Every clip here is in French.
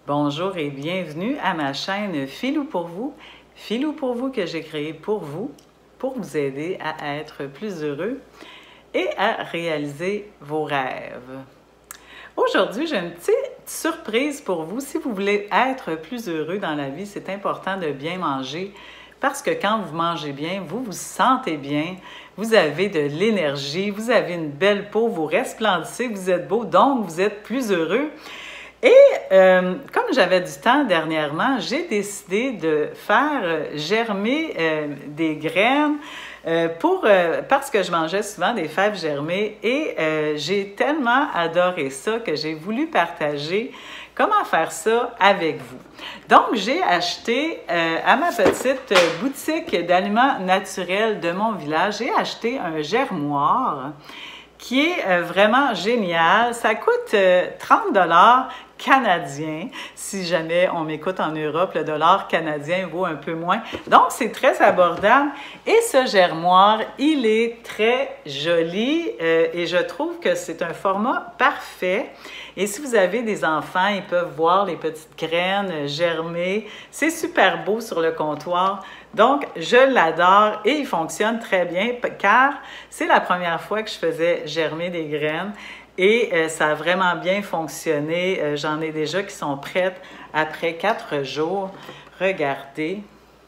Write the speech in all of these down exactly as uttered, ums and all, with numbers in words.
Bonjour et bienvenue à ma chaîne Filou pour vous. Filou pour vous que j'ai créé pour vous, pour vous aider à être plus heureux et à réaliser vos rêves. Aujourd'hui, j'ai une petite surprise pour vous. Si vous voulez être plus heureux dans la vie, c'est important de bien manger parce que quand vous mangez bien, vous vous sentez bien, vous avez de l'énergie, vous avez une belle peau, vous resplendissez, vous êtes beau, donc vous êtes plus heureux. Et euh, comme j'avais du temps dernièrement, j'ai décidé de faire germer euh, des graines euh, pour, euh, parce que je mangeais souvent des fèves germées et euh, j'ai tellement adoré ça que j'ai voulu partager comment faire ça avec vous. Donc, j'ai acheté euh, à ma petite boutique d'aliments naturels de mon village, j'ai acheté un germoir qui est euh, vraiment génial. Ça coûte euh, trente dollars canadiens. Si jamais on m'écoute en Europe, le dollar canadien vaut un peu moins. Donc, c'est très abordable. Et ce germoir, il est très joli euh, et je trouve que c'est un format parfait. Et si vous avez des enfants, ils peuvent voir les petites graines germer. C'est super beau sur le comptoir. Donc, je l'adore et il fonctionne très bien car c'est la première fois que je faisais germer des graines et euh, ça a vraiment bien fonctionné. Euh, J'en ai déjà qui sont prêtes après quatre jours. Regardez.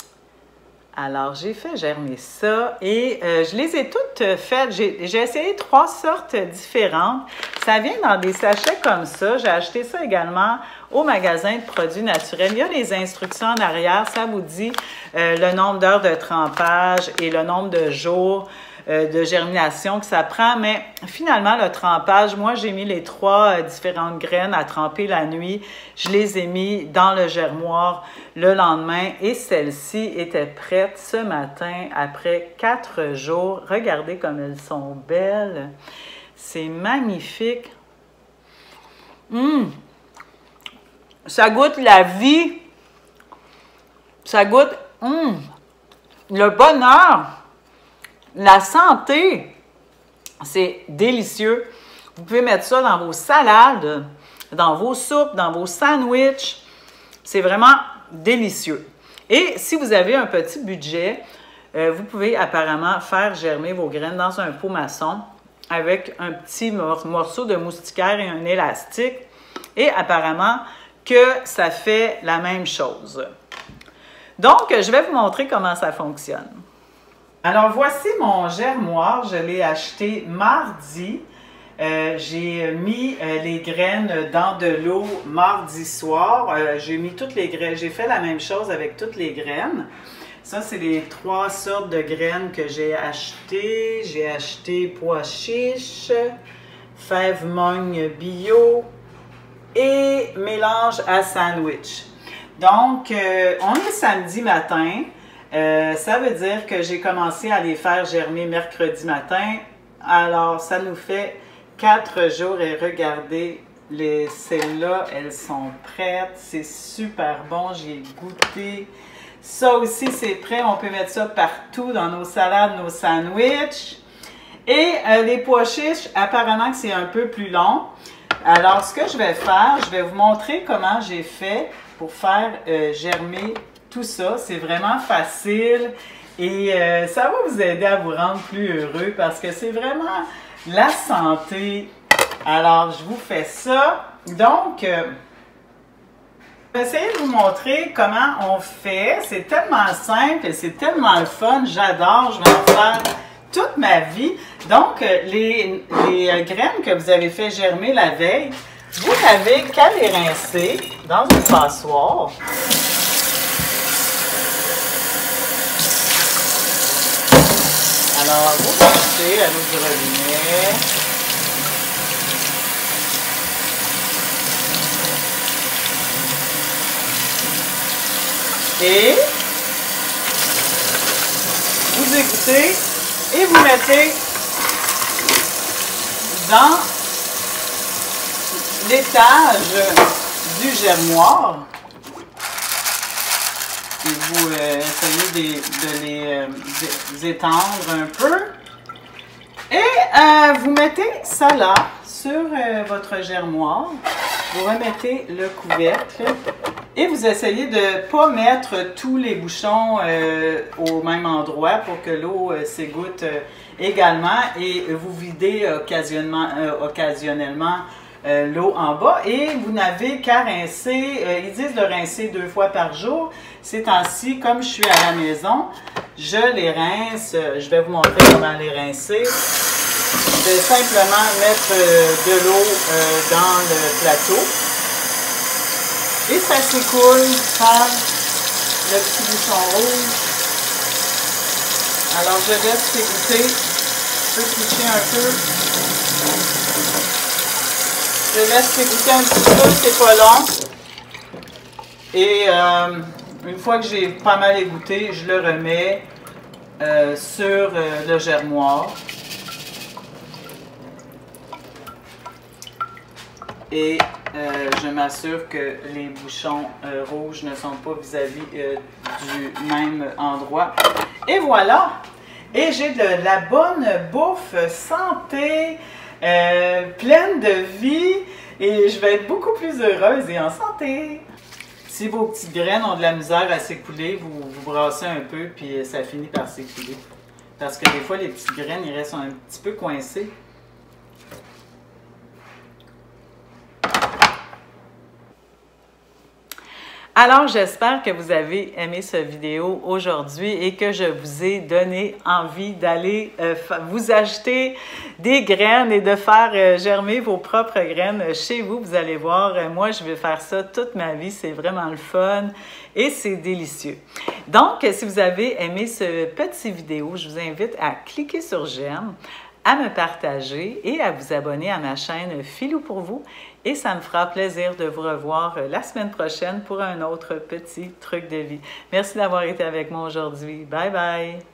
Alors, j'ai fait germer ça et euh, je les ai toutes faites. J'ai essayé trois sortes différentes. Ça vient dans des sachets comme ça. J'ai acheté ça également au magasin de produits naturels. Il y a les instructions en arrière. Ça vous dit euh, le nombre d'heures de trempage et le nombre de jours euh, de germination que ça prend. Mais finalement, le trempage, moi, j'ai mis les trois euh, différentes graines à tremper la nuit. Je les ai mis dans le germoir le lendemain et celle-ci était prête ce matin après quatre jours. Regardez comme elles sont belles. C'est magnifique. Hum! Ça goûte la vie. Ça goûte hum, le bonheur, la santé. C'est délicieux. Vous pouvez mettre ça dans vos salades, dans vos soupes, dans vos sandwichs. C'est vraiment délicieux. Et si vous avez un petit budget, euh, vous pouvez apparemment faire germer vos graines dans un pot maçon avec un petit mor morceau de moustiquaire et un élastique. Et apparemment que ça fait la même chose. Donc, je vais vous montrer comment ça fonctionne. Alors, voici mon germoir. Je l'ai acheté mardi. Euh, j'ai mis euh, les graines dans de l'eau mardi soir. Euh, j'ai mis toutes les graines. J'ai fait la même chose avec toutes les graines. Ça, c'est les trois sortes de graines que j'ai achetées. J'ai acheté pois chiches, fèves mogne bio et mélange à sandwich. Donc, euh, on est samedi matin. Euh, ça veut dire que j'ai commencé à les faire germer mercredi matin. Alors, ça nous fait quatre jours et regardez, les celles-là, elles sont prêtes. C'est super bon, j'y ai goûté. Ça aussi, c'est prêt. On peut mettre ça partout dans nos salades, nos sandwichs. Et euh, les pois chiches, apparemment que c'est un peu plus long. Alors, ce que je vais faire, je vais vous montrer comment j'ai fait pour faire euh, germer tout ça. C'est vraiment facile et euh, ça va vous aider à vous rendre plus heureux parce que c'est vraiment la santé. Alors, je vous fais ça. Donc, euh, je vais essayer de vous montrer comment on fait. C'est tellement simple et c'est tellement le fun. J'adore. Je vais en faire toute ma vie. Donc, les, les graines que vous avez fait germer la veille, vous n'avez qu'à les rincer dans une passoire. Alors, vous rincez à l'eau du robinet. Et vous égouttez et vous mettez dans l'étage du germoir. Et vous euh, essayez de, de les euh, de, étendre un peu. Et euh, vous mettez ça là sur euh, votre germoir. vous remettez le couvercle et vous essayez de ne pas mettre tous les bouchons euh, au même endroit pour que l'eau euh, s'égoutte euh, également et vous videz occasionnellement, euh, occasionnellement euh, l'eau en bas et vous n'avez qu'à rincer, euh, ils disent de rincer deux fois par jour. Ces temps-ci, comme je suis à la maison, je les rince, je vais vous montrer comment les rincer. Je vais simplement mettre euh, de l'eau euh, dans le plateau et ça s'écoule par le petit bouchon rouge. Alors je laisse s'égoutter, je peux toucher un peu. Je laisse s'égoutter un petit peu, c'est pas long. Et euh, une fois que j'ai pas mal égoutté, je le remets euh, sur euh, le germoir. Et euh, je m'assure que les bouchons euh, rouges ne sont pas vis-à-vis euh, du même endroit. Et voilà! Et j'ai de la bonne bouffe santé, euh, pleine de vie, et je vais être beaucoup plus heureuse et en santé. Si vos petites graines ont de la misère à s'écouler, vous, vous brassez un peu, puis ça finit par s'écouler. Parce que des fois, les petites graines, ils restent un petit peu coincées. Alors, j'espère que vous avez aimé cette vidéo aujourd'hui et que je vous ai donné envie d'aller euh, vous acheter des graines et de faire euh, germer vos propres graines chez vous. Vous allez voir, euh, moi, je vais faire ça toute ma vie. C'est vraiment le fun et c'est délicieux. Donc, si vous avez aimé ce petit vidéo, je vous invite à cliquer sur j'aime, à me partager et à vous abonner à ma chaîne Filou pour vous. Et ça me fera plaisir de vous revoir la semaine prochaine pour un autre petit truc de vie. Merci d'avoir été avec moi aujourd'hui. Bye bye!